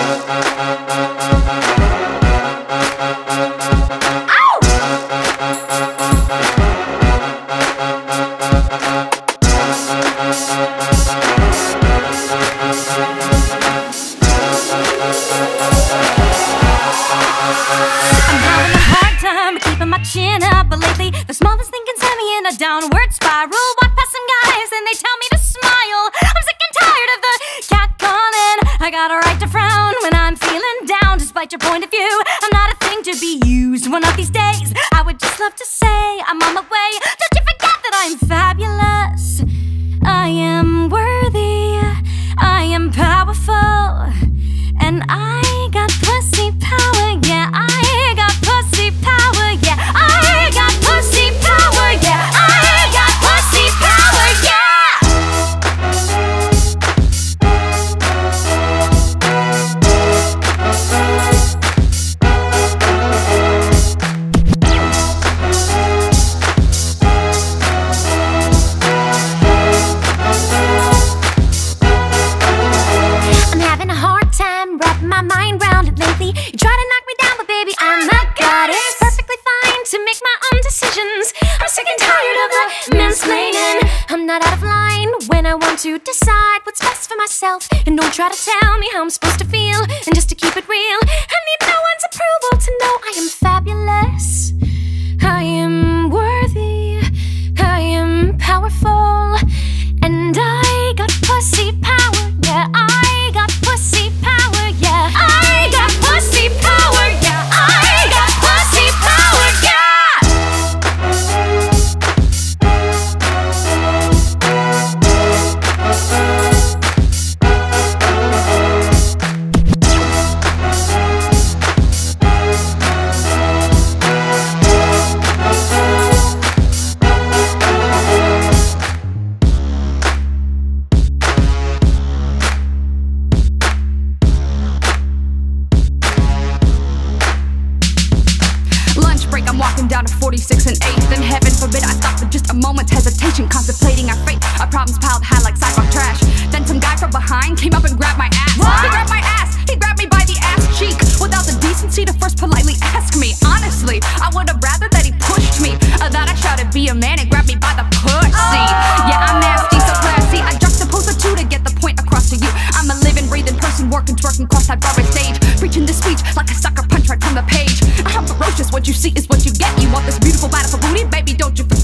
Downward spiral, walk past some guys and they tell me to smile. I'm sick and tired of the cat calling. I got a right to frown when I'm feeling down. Despite your point of view, I'm not a thing to be used. One of these days, I would just love to say I'm on my way. Don't you forget that I'm fabulous. I am worthy, I am powerful, and I got pussy power. Yeah, I got pussy power. Yeah, I got pussy power. Yeah, I got pussy power. Yeah. I'm having a hard time wrapping my mind round it lately. You try to knock me down, but baby, I'm the goddess. Perfectly fine to make my own decisions. I'm sick and tired of the mansplaining. I'm not out of line when I want to decide what's best for myself. And don't try to tell me how I'm supposed to feel. And just to keep it real, I need no one's approval to know I am fabulous. I am worthy, I am powerful, and I got pussy power. Yeah, I got pussy power. Yeah, I got pussy power. Yeah, I got pussy power. Yeah. Lunch break, I'm walking down to 46 and 8th. And heaven forbid I stop for just a moment's hesitation, contemplating our fate. Our problems piled high like sidewalk trash. Then some guy from behind came up and grabbed my ass. What? He grabbed my ass, he grabbed me by the ass cheek, without the decency to first politely ask me. Honestly, I would have rather that he pushed me, that I shouted be a man and grabbed me by the pussy. Yeah, I'm nasty, so classy. I juxtapose the two to get the point across to you. I'm a living, breathing person, working, twerking, cross-eyed Broadway stage, preaching this speech like a sucker punch right from the page. I'm ferocious, what you see is what you get. You want this beautiful, bountiful booty, baby, don't you forget.